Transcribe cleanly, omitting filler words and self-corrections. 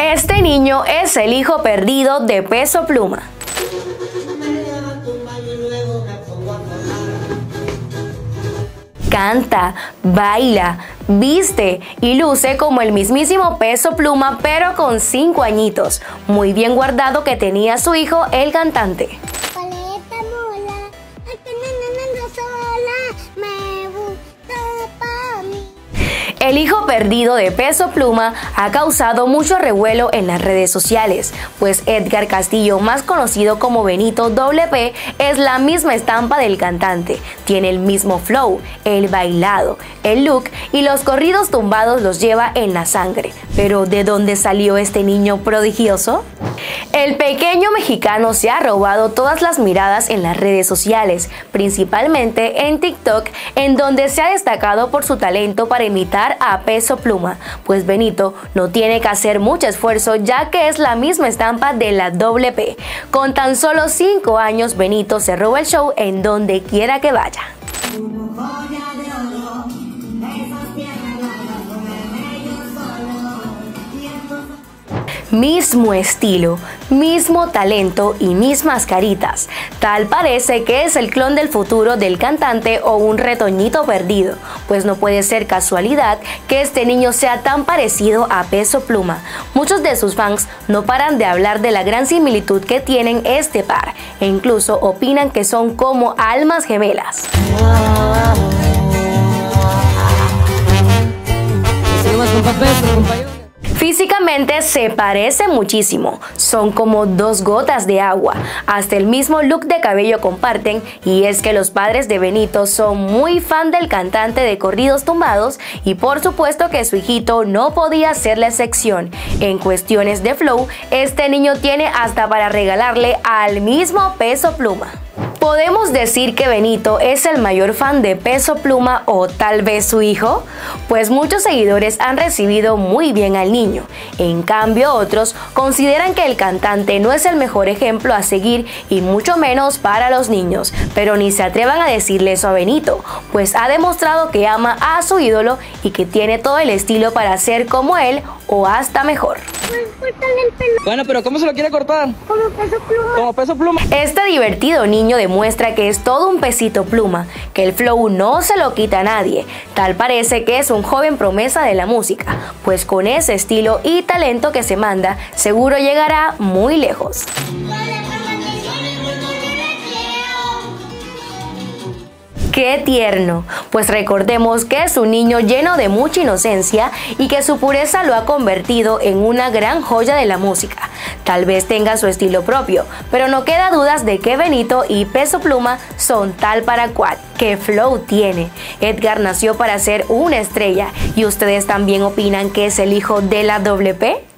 Este niño es el hijo perdido de Peso Pluma. Canta, baila, viste y luce como el mismísimo Peso Pluma, pero con 5 añitos. Muy bien guardado que tenía su hijo, el cantante. El hijo perdido de Peso Pluma ha causado mucho revuelo en las redes sociales, pues Edgar Castillo, más conocido como Benito WP, es la misma estampa del cantante. Tiene el mismo flow, el bailado, el look y los corridos tumbados los lleva en la sangre. Pero ¿de dónde salió este niño prodigioso? El pequeño mexicano se ha robado todas las miradas en las redes sociales, principalmente en TikTok, en donde se ha destacado por su talento para imitar a Peso Pluma, pues Benito no tiene que hacer mucho esfuerzo ya que es la misma estampa de la WP. Con tan solo 5 años, Benito se roba el show en donde quiera que vaya. Mismo estilo, mismo talento y mismas caritas. Tal parece que es el clon del futuro del cantante o un retoñito perdido, pues no puede ser casualidad que este niño sea tan parecido a Peso Pluma. Muchos de sus fans no paran de hablar de la gran similitud que tienen este par e incluso opinan que son como almas gemelas. Físicamente se parece muchísimo, son como 2 gotas de agua, hasta el mismo look de cabello comparten, y es que los padres de Benito son muy fan del cantante de corridos tumbados y por supuesto que su hijito no podía ser la excepción. En cuestiones de flow, este niño tiene hasta para regalarle al mismo Peso Pluma. ¿Podemos decir que Benito es el mayor fan de Peso Pluma o tal vez su hijo? Pues muchos seguidores han recibido muy bien al niño. En cambio, otros consideran que el cantante no es el mejor ejemplo a seguir y mucho menos para los niños. Pero ni se atrevan a decirle eso a Benito, pues ha demostrado que ama a su ídolo y que tiene todo el estilo para ser como él o hasta mejor. Bueno, pero ¿cómo se lo quiere cortar? Como Peso Pluma. Como Peso Pluma. Este divertido niño demuestra que es todo un pesito pluma, que el flow no se lo quita a nadie. Tal parece que es un joven promesa de la música, pues con ese estilo y talento que se manda, seguro llegará muy lejos. ¡Qué tierno! Pues recordemos que es un niño lleno de mucha inocencia y que su pureza lo ha convertido en una gran joya de la música. Tal vez tenga su estilo propio, pero no queda dudas de que Benito y Peso Pluma son tal para cual. ¡Qué flow tiene! Edgar nació para ser una estrella. ¿Y ustedes también opinan que es el hijo de la WP?